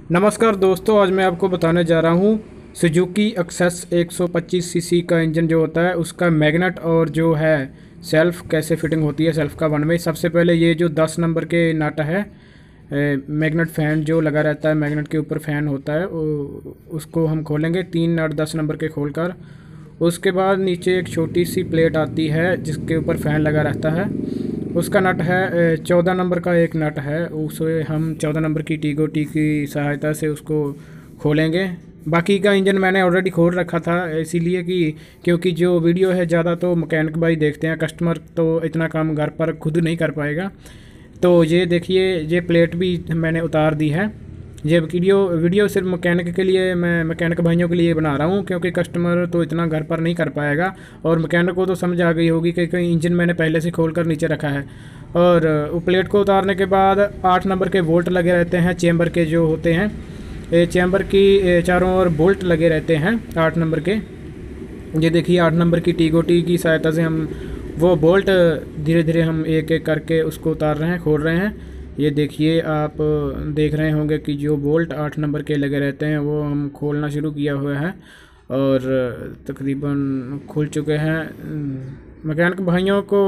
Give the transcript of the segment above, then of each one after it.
नमस्कार दोस्तों, आज मैं आपको बताने जा रहा हूँ सुजुकी एक्सेस 125 सीसी का इंजन जो होता है उसका मैग्नेट और जो है सेल्फ कैसे फिटिंग होती है। सेल्फ का वन वे। सबसे पहले ये जो 10 नंबर के नट है, मैग्नेट फैन जो लगा रहता है, मैग्नेट के ऊपर फैन होता है, उसको हम खोलेंगे। 3 नट 10 नंबर के खोलकर उसके बाद नीचे एक छोटी सी प्लेट आती है जिसके ऊपर फैन लगा रहता है। उसका नट है 14 नंबर का एक नट है, उसे हम 14 नंबर की टी की सहायता से उसको खोलेंगे। बाकी का इंजन मैंने ऑलरेडी खोल रखा था, इसीलिए कि क्योंकि जो वीडियो है ज़्यादा तो मैकेनिक भाई देखते हैं, कस्टमर तो इतना काम घर पर खुद नहीं कर पाएगा। तो ये देखिए, ये प्लेट भी मैंने उतार दी है। ये वीडियो सिर्फ मैकेनिक के लिए, मैं मैकेनिक भाइयों के लिए बना रहा हूँ, क्योंकि कस्टमर तो इतना घर पर नहीं कर पाएगा। और मैकेनिक को तो समझ आ गई होगी कि इंजन मैंने पहले से खोल कर नीचे रखा है। और वो प्लेट को उतारने के बाद 8 नंबर के बोल्ट लगे रहते हैं, चेम्बर के जो होते हैं, चेम्बर की चारों ओर बोल्ट लगे रहते हैं 8 नंबर के। ये देखिए 8 नंबर की टी की सहायता से हम वो बोल्ट धीरे धीरे हम एक एक करके उसको उतार रहे हैं, खोल रहे हैं। ये देखिए, आप देख रहे होंगे कि जो बोल्ट 8 नंबर के लगे रहते हैं वो हम खोलना शुरू किया हुआ है और तकरीबन खुल चुके हैं। मैकेनिक भाइयों को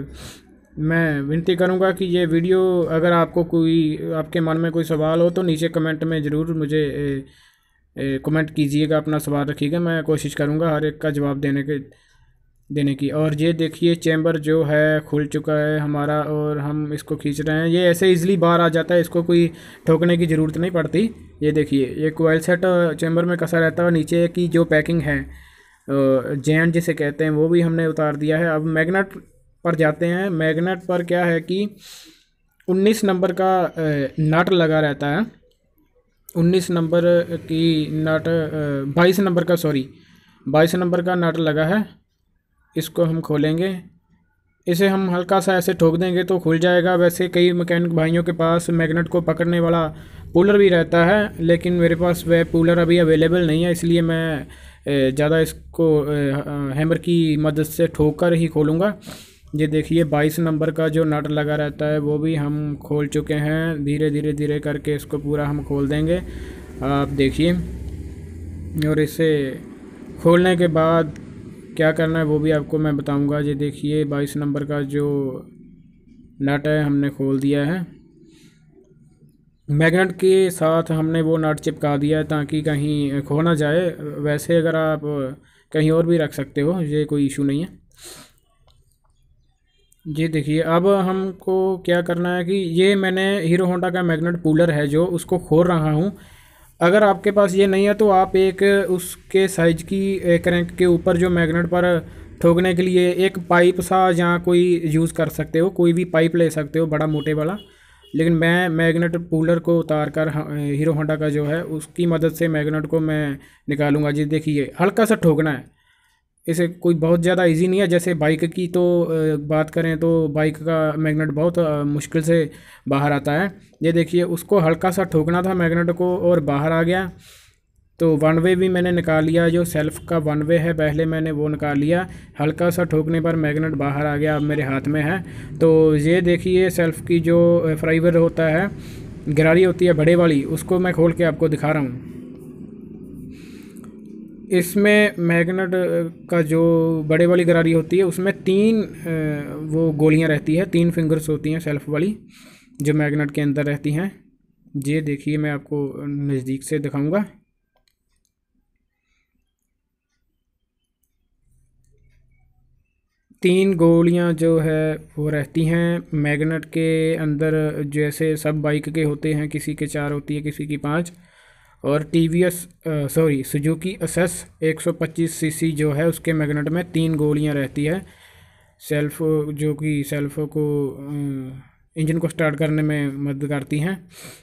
मैं विनती करूंगा कि ये वीडियो, अगर आपको कोई, आपके मन में कोई सवाल हो तो नीचे कमेंट में ज़रूर मुझे कमेंट कीजिएगा, अपना सवाल रखिएगा। मैं कोशिश करूंगा हर एक का जवाब देने की। और ये देखिए, चैम्बर जो है खुल चुका है हमारा और हम इसको खींच रहे हैं। ये ऐसे इजीली बाहर आ जाता है, इसको कोई ठोकने की ज़रूरत नहीं पड़ती। ये देखिए, ये कोयल सेट चैम्बर में कसा रहता है। नीचे की जो पैकिंग है, जैन जिसे कहते हैं, वो भी हमने उतार दिया है। अब मैग्नेट पर जाते हैं। मैग्नेट पर क्या है कि 19 नंबर का नट लगा रहता है। 19 नंबर की नट, 22 नंबर का, सॉरी 22 नंबर का नट लगा है। इसको हम खोलेंगे, इसे हम हल्का सा ऐसे ठोक देंगे तो खुल जाएगा। वैसे कई मैकेनिक भाइयों के पास मैग्नेट को पकड़ने वाला पुलर भी रहता है, लेकिन मेरे पास वह पुलर अभी अवेलेबल नहीं है, इसलिए मैं ज़्यादा इसको हैमर की मदद से ठोक कर ही खोलूँगा। ये देखिए, 22 नंबर का जो नट लगा रहता है वो भी हम खोल चुके हैं। धीरे धीरे धीरे करके इसको पूरा हम खोल देंगे, आप देखिए। और इसे खोलने के बाद क्या करना है वो भी आपको मैं बताऊंगा। ये देखिए, 22 नंबर का जो नट है हमने खोल दिया है। मैग्नेट के साथ हमने वो नट चिपका दिया है ताकि कहीं खो ना जाए। वैसे अगर आप कहीं और भी रख सकते हो, ये कोई इशू नहीं है। ये देखिए, अब हमको क्या करना है कि ये मैंने हीरो होंडा का मैग्नेट पुलर है जो, उसको खोल रहा हूँ। अगर आपके पास ये नहीं है तो आप एक उसके साइज की क्रैंक के ऊपर जो मैग्नेट पर ठोकने के लिए एक पाइप सा या कोई यूज़ कर सकते हो, कोई भी पाइप ले सकते हो बड़ा मोटे वाला। लेकिन मैं मैग्नेट पुलर को उतार कर हीरो होंडा का जो है उसकी मदद से मैग्नेट को मैं निकालूंगा। जी देखिए, हल्का सा ठोकना है, इसे कोई बहुत ज़्यादा इजी नहीं है। जैसे बाइक की तो बात करें तो बाइक का मैग्नेट बहुत मुश्किल से बाहर आता है। ये देखिए, उसको हल्का सा ठोकना था मैग्नेट को और बाहर आ गया। तो वन वे भी मैंने निकाल लिया, जो सेल्फ का वन वे है पहले मैंने वो निकाल लिया। हल्का सा ठोकने पर मैग्नेट बाहर आ गया, अब मेरे हाथ में है। तो ये देखिए, सेल्फ की जो फ्राइवर होता है, गरारी होती है बड़े वाली, उसको मैं खोल के आपको दिखा रहा हूँ। इसमें मैग्नेट का जो बड़े वाली गरारी होती है उसमें 3 वो गोलियां रहती है, 3 फिंगर्स होती हैं सेल्फ वाली जो मैग्नेट के अंदर रहती हैं। ये देखिए, मैं आपको नज़दीक से दिखाऊंगा। तीन गोलियां जो है वो रहती हैं मैग्नेट के अंदर। जैसे सब बाइक के होते हैं, किसी के 4 होती है, किसी की 5। और सुजुकी एसएस 125 सीसी जो है उसके मैग्नेट में 3 गोलियां रहती है। सेल्फ, जो कि सेल्फ को इंजन को स्टार्ट करने में मदद करती हैं।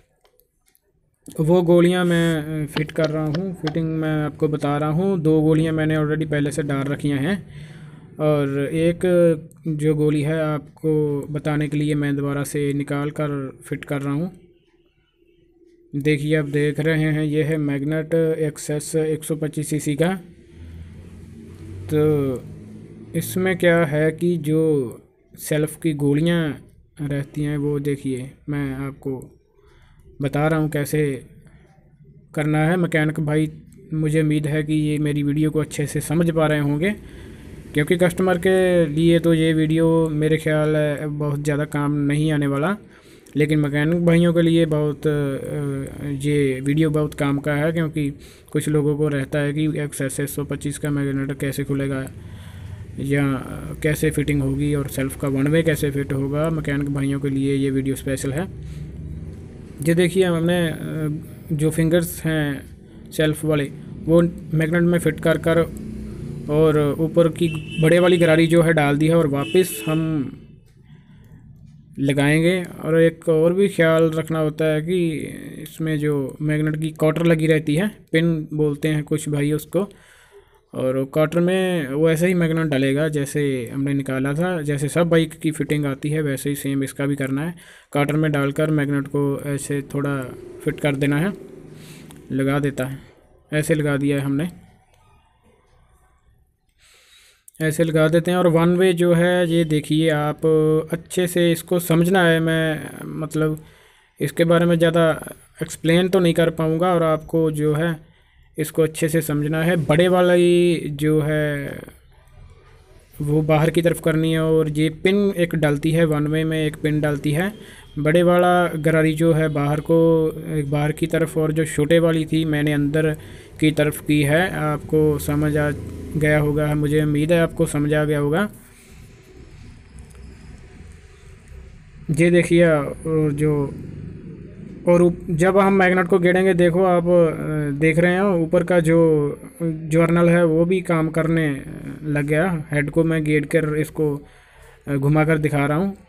वो गोलियां मैं फिट कर रहा हूँ, फिटिंग मैं आपको बता रहा हूँ। 2 गोलियां मैंने ऑलरेडी पहले से डाल रखी हैं और एक जो गोली है आपको बताने के लिए मैं दोबारा से निकाल कर फिट कर रहा हूँ। देखिए, आप देख रहे हैं, ये है मैग्नेट एक्सेस 125 सीसी का। तो इसमें क्या है कि जो सेल्फ की गोलियां रहती हैं वो देखिए, मैं आपको बता रहा हूँ कैसे करना है। मैकेनिक भाई मुझे उम्मीद है कि ये मेरी वीडियो को अच्छे से समझ पा रहे होंगे, क्योंकि कस्टमर के लिए तो ये वीडियो मेरे ख्याल है बहुत ज़्यादा काम नहीं आने वाला, लेकिन मैकेनिक भाइयों के लिए बहुत ये वीडियो बहुत काम का है, क्योंकि कुछ लोगों को रहता है कि एक्सेस 125 का मैग्नेट कैसे खुलेगा या कैसे फिटिंग होगी और सेल्फ़ का वन वे कैसे फिट होगा। मैकेनिक भाइयों के लिए ये वीडियो स्पेशल है। ये देखिए हमने जो फिंगर्स हैं सेल्फ़ वाले वो मैग्नेट में फिट कर कर और ऊपर की बड़े वाली गरारी जो है डाल दी है, और वापस हम लगाएंगे। और एक और भी ख्याल रखना होता है कि इसमें जो मैग्नेट की कॉटर लगी रहती है, पिन बोलते हैं कुछ भाई उसको, और कॉटर में वो ऐसे ही मैग्नेट डालेगा जैसे हमने निकाला था। जैसे सब बाइक की फिटिंग आती है वैसे ही सेम इसका भी करना है। कॉटर में डालकर मैग्नेट को ऐसे थोड़ा फिट कर देना है, लगा देता है। ऐसे लगा दिया है हमने, ऐसे लगा देते हैं। और वन वे जो है ये देखिए आप अच्छे से इसको समझना है। मैं मतलब इसके बारे में ज़्यादा एक्सप्लेन तो नहीं कर पाऊँगा, और आपको जो है इसको अच्छे से समझना है। बड़े वाली जो है वो बाहर की तरफ करनी है, और ये पिन एक डलती है वन वे में, एक पिन डलती है। बड़े वाला गरारी जो है बाहर को, एक बाहर की तरफ, और जो छोटे वाली थी मैंने अंदर की तरफ की है। आपको समझ आ गया होगा, मुझे उम्मीद है आपको समझ आ गया होगा। ये देखिए जो और जब हम मैग्नेट को गेड़ेंगे, देखो आप देख रहे हैं ऊपर का जो जर्नल है वो भी काम करने लग गया। हेड को मैं गेड़ कर इसको घुमा कर दिखा रहा हूँ।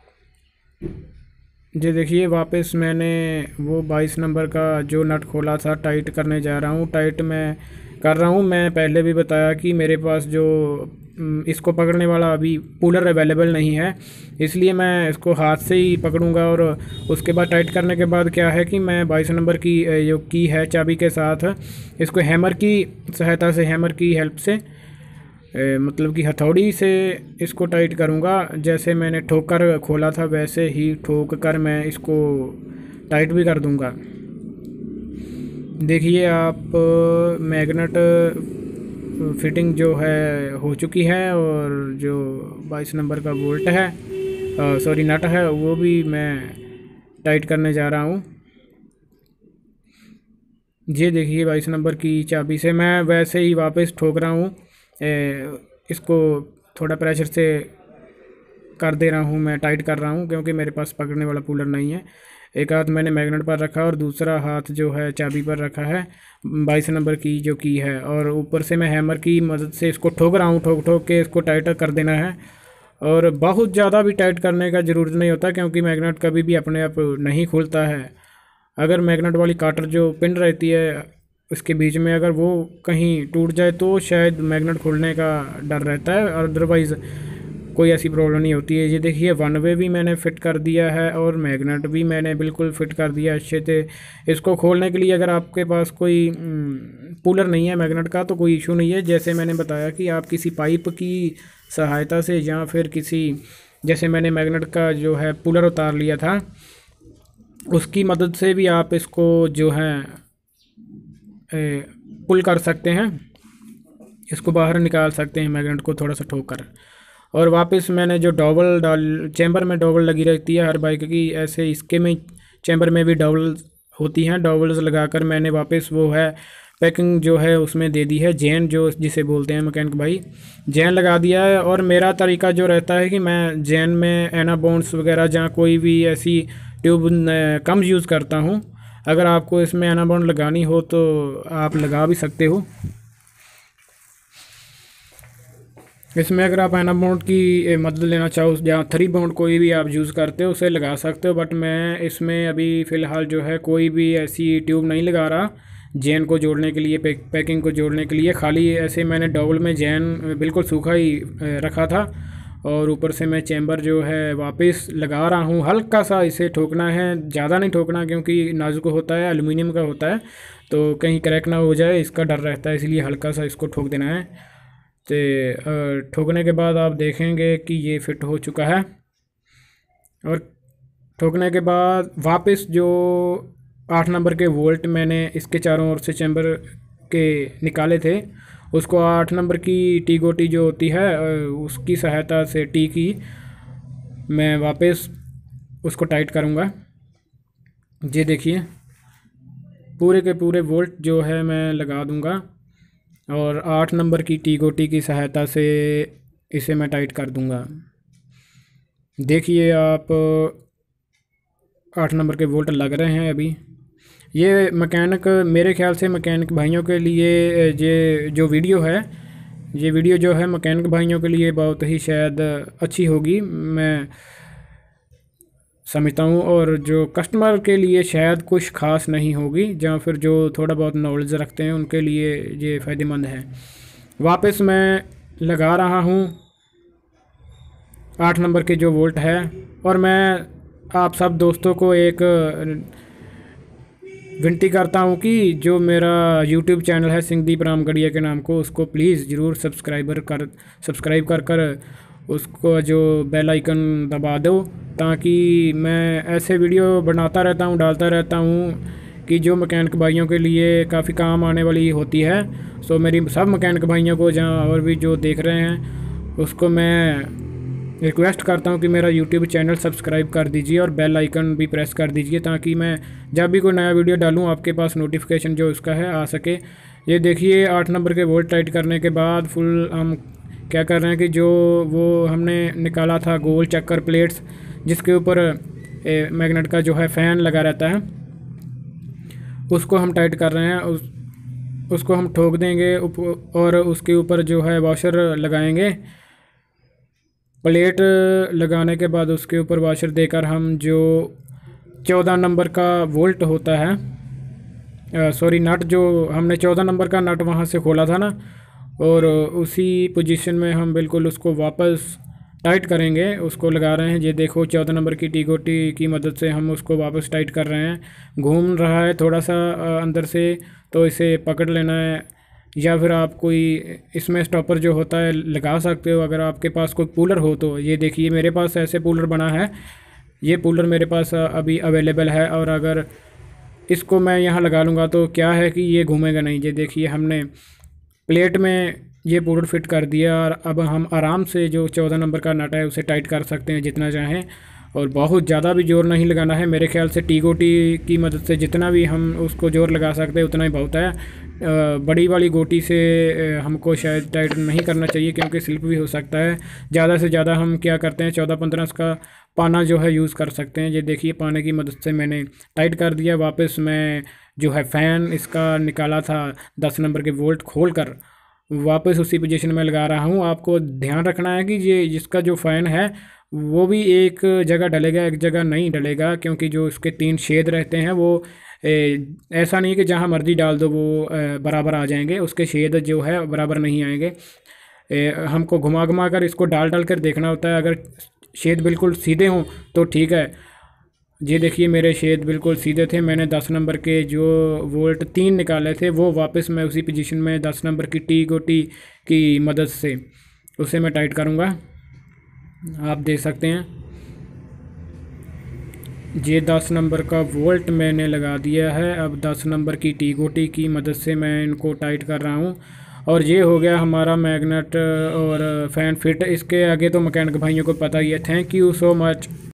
ये देखिए वापस मैंने वो 22 नंबर का जो नट खोला था टाइट करने जा रहा हूँ। टाइट मैं कर रहा हूँ। मैं पहले भी बताया कि मेरे पास जो इसको पकड़ने वाला अभी पुलर अवेलेबल नहीं है, इसलिए मैं इसको हाथ से ही पकड़ूंगा। और उसके बाद टाइट करने के बाद क्या है कि मैं 22 नंबर की जो की है चाबी के साथ इसको हैमर की सहायता से, हैमर की हेल्प से, मतलब कि हथौड़ी से इसको टाइट करूँगा। जैसे मैंने ठोक कर खोला था वैसे ही ठोक कर मैं इसको टाइट भी कर दूँगा। देखिए आप मैग्नेट फिटिंग जो है हो चुकी है, और जो 22 नंबर का बोल्ट है, सॉरी नट है, वो भी मैं टाइट करने जा रहा हूँ। ये देखिए 22 नंबर की चाबी से मैं वैसे ही वापस ठोक रहा हूँ। इसको थोड़ा प्रेशर से कर दे रहा हूँ, मैं टाइट कर रहा हूँ, क्योंकि मेरे पास पकड़ने वाला पुलर नहीं है। एक हाथ मैंने मैग्नेट पर रखा और दूसरा हाथ जो है चाबी पर रखा है 22 नंबर की जो की है, और ऊपर से मैं हैमर की मदद से इसको ठोक रहा हूँ। ठोक ठोक के इसको टाइट कर देना है, और बहुत ज़्यादा भी टाइट करने का ज़रूरत नहीं होता, क्योंकि मैग्नेट कभी भी अपने आप नहीं खुलता है। अगर मैग्नेट वाली काटर जो पिन रहती है उसके बीच में अगर वो कहीं टूट जाए तो शायद मैग्नेट खुलने का डर रहता है, और अदरवाइज़ कोई ऐसी प्रॉब्लम नहीं होती है। ये देखिए वन वे भी मैंने फ़िट कर दिया है, और मैग्नेट भी मैंने बिल्कुल फ़िट कर दिया अच्छे से। इसको खोलने के लिए अगर आपके पास कोई पुलर नहीं है मैग्नेट का तो कोई इशू नहीं है। जैसे मैंने बताया कि आप किसी पाइप की सहायता से, या फिर किसी, जैसे मैंने मैग्नेट का जो है पुलर उतार लिया था, उसकी मदद से भी आप इसको जो है पुल कर सकते हैं, इसको बाहर निकाल सकते हैं मैग्नेट को थोड़ा सा ठोक कर। और वापस मैंने जो डबल डाल चैम्बर में डबल लगी रहती है हर बाइक की, ऐसे इसके में चैम्बर में भी डबल होती हैं। डबल्स लगाकर मैंने वापस वो है पैकिंग जो है उसमें दे दी है, जैन जो जिसे बोलते हैं मैकेनिक भाई, जैन लगा दिया है। और मेरा तरीका जो रहता है कि मैं जैन में एना बॉन्ड्स वगैरह जहाँ कोई भी ऐसी ट्यूब कम यूज़ करता हूँ। अगर आपको इसमें एना बॉन्ड लगानी हो तो आप लगा भी सकते हो। इसमें अगर आप एना बॉन्ड की मदद लेना चाहो, जहाँ 3 बॉन्ड कोई भी आप यूज़ करते हो उसे लगा सकते हो, बट मैं इसमें अभी फ़िलहाल जो है कोई भी ऐसी ट्यूब नहीं लगा रहा जैन को जोड़ने के लिए, पैकिंग को जोड़ने के लिए। खाली ऐसे मैंने डबल में जैन बिल्कुल सूखा ही रखा था, और ऊपर से मैं चैम्बर जो है वापस लगा रहा हूँ। हल्का सा इसे ठोकना है, ज़्यादा नहीं ठोकना, क्योंकि नाजुक होता है, एल्युमिनियम का होता है, तो कहीं क्रैक ना हो जाए इसका डर रहता है, इसलिए हल्का सा इसको ठोक देना है। तो ठोकने के बाद आप देखेंगे कि ये फिट हो चुका है। और ठोकने के बाद वापस जो 8 नंबर के वोल्ट मैंने इसके चारों ओर से चैम्बर के निकाले थे। उसको 8 नंबर की टी गोटी जो होती है उसकी सहायता से टी की मैं वापस उसको टाइट करूँगा। ये देखिए पूरे के पूरे वोल्ट जो है मैं लगा दूँगा और 8 नंबर की टी गोटी की सहायता से इसे मैं टाइट कर दूँगा। देखिए आप 8 नंबर के वोल्ट लग रहे हैं अभी। ये मैकेनिक, मेरे ख्याल से मैकेनिक भाइयों के लिए ये जो वीडियो है, ये वीडियो जो है मैकेनिक भाइयों के लिए बहुत ही शायद अच्छी होगी मैं समझता हूँ, और जो कस्टमर के लिए शायद कुछ खास नहीं होगी, या फिर जो थोड़ा बहुत नॉलेज रखते हैं उनके लिए ये फ़ायदेमंद है। वापस मैं लगा रहा हूँ 8 नंबर के जो वोल्ट है, और मैं आप सब दोस्तों को एक विनती करता हूँ कि जो मेरा यूट्यूब चैनल है सिंहदीप रामगढ़िया के नाम को, उसको प्लीज़ ज़रूर सब्सक्राइब कर कर उसको जो बेल आइकन दबा दो, ताकि मैं ऐसे वीडियो बनाता रहता हूँ, डालता रहता हूँ कि जो मैकेनिक भाइयों के लिए काफ़ी काम आने वाली होती है। सो मेरी सब मैकेनिक भाइयों को, जहाँ और भी जो देख रहे हैं, उसको मैं रिक्वेस्ट करता हूँ कि मेरा यूट्यूब चैनल सब्सक्राइब कर दीजिए और बेल आइकन भी प्रेस कर दीजिए, ताकि मैं जब भी कोई नया वीडियो डालूँ आपके पास नोटिफिकेशन जो उसका है आ सके। ये देखिए 8 नंबर के वोल्ट टाइट करने के बाद फुल हम क्या कर रहे हैं कि जो वो हमने निकाला था गोल चक्कर प्लेट्स जिसके ऊपर मैग्नेट का जो है फ़ैन लगा रहता है, उसको हम टाइट कर रहे हैं। उसको हम ठोक देंगे और उसके ऊपर जो है वॉशर लगाएंगे। प्लेट लगाने के बाद उसके ऊपर वॉशर देकर हम जो 14 नंबर का वोल्ट होता है, सॉरी नट, जो हमने 14 नंबर का नट वहाँ से खोला था ना, और उसी पोजीशन में हम बिल्कुल उसको वापस टाइट करेंगे। उसको लगा रहे हैं, ये देखो 14 नंबर की टी गोटी की मदद से हम उसको वापस टाइट कर रहे हैं। घूम रहा है थोड़ा सा अंदर से, तो इसे पकड़ लेना है, या फिर आप कोई इसमें स्टॉपर जो होता है लगा सकते हो अगर आपके पास कोई पुलर हो तो। ये देखिए मेरे पास ऐसे पुलर बना है, ये पुलर मेरे पास अभी अवेलेबल है, और अगर इसको मैं यहाँ लगा लूँगा तो क्या है कि ये घूमेगा नहीं। ये देखिए हमने प्लेट में ये पुलर फिट कर दिया, और अब हम आराम से जो 14 नंबर का नट है उसे टाइट कर सकते हैं जितना चाहें, और बहुत ज़्यादा भी जोर नहीं लगाना है। मेरे ख्याल से टी गोटी की मदद से जितना भी हम उसको जोर लगा सकते हैं उतना ही बहुत है। बड़ी वाली गोटी से हमको शायद टाइट नहीं करना चाहिए, क्योंकि स्लिप भी हो सकता है। ज़्यादा से ज़्यादा हम क्या करते हैं 14-15 का पाना जो है यूज़ कर सकते हैं। ये देखिए पाने की मदद से मैंने टाइट कर दिया। वापस मैं जो है फ़ैन इसका निकाला था 10 नंबर के वोल्ट खोल कर वापस उसी पोजीशन में लगा रहा हूँ। आपको ध्यान रखना है कि ये जिसका जो फ़ैन है वो भी एक जगह डलेगा, एक जगह नहीं डलेगा, क्योंकि जो उसके 3 छेद रहते हैं वो ऐसा नहीं कि जहाँ मर्जी डाल दो वो बराबर आ जाएंगे, उसके छेद जो है बराबर नहीं आएंगे। हमको घुमा घुमा कर इसको डाल डाल कर देखना होता है। अगर छेद बिल्कुल सीधे हों तो ठीक है। ये देखिए मेरे छेद बिल्कुल सीधे थे। मैंने 10 नंबर के जो वोल्ट 3 निकाले थे वो वापस मैं उसी पोजीशन में 10 नंबर की टी गोटी की मदद से उसे मैं टाइट करूँगा। आप देख सकते हैं ये 10 नंबर का वोल्ट मैंने लगा दिया है। अब 10 नंबर की टी गोटी की मदद से मैं इनको टाइट कर रहा हूँ, और ये हो गया हमारा मैग्नेट और फ़ैन फिट। इसके आगे तो मैकेनिक भाइयों को पता ही है। Thank you so much.